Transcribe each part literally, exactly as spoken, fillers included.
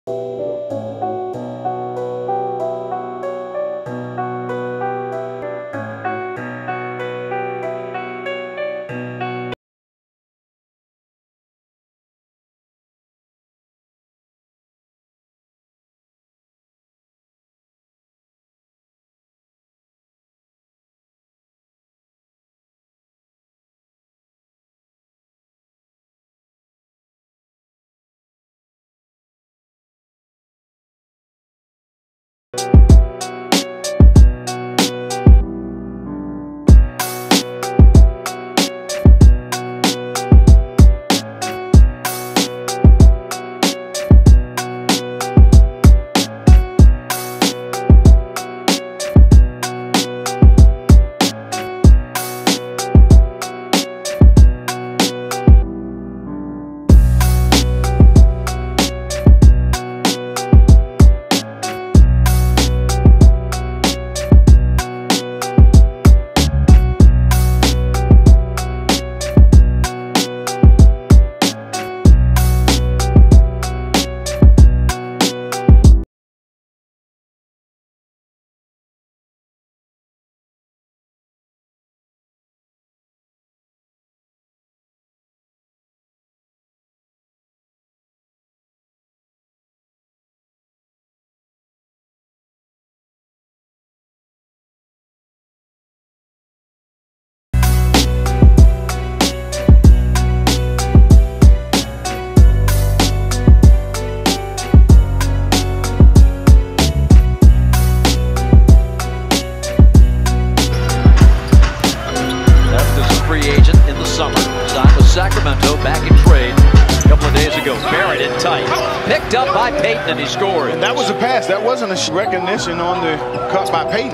Sacramento back in trade a couple of days ago. Buried it tight. Picked up by Payton, and he scored. And that was a pass. That wasn't a recognition on the cut by Payton.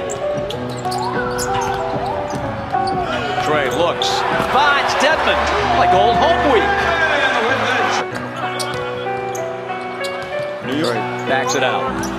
Trey looks, finds Dedmon, like old home week. New York backs it out.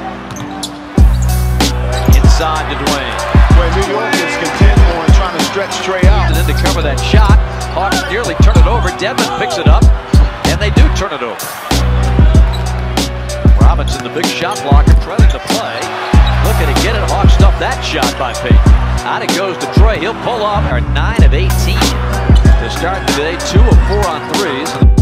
Inside to Dwayne. Where New York is content on trying to stretch Trey out. And then to cover that shot, Hawks nearly turn it over. Dedmon picks it up, and they do turn it over. Robinson, the big shot blocker, trying to play. Looking to get it. Hawks stuffed that shot by Payton. Out it goes to Trey. He'll pull off. nine of eighteen to start the day. two of four on threes.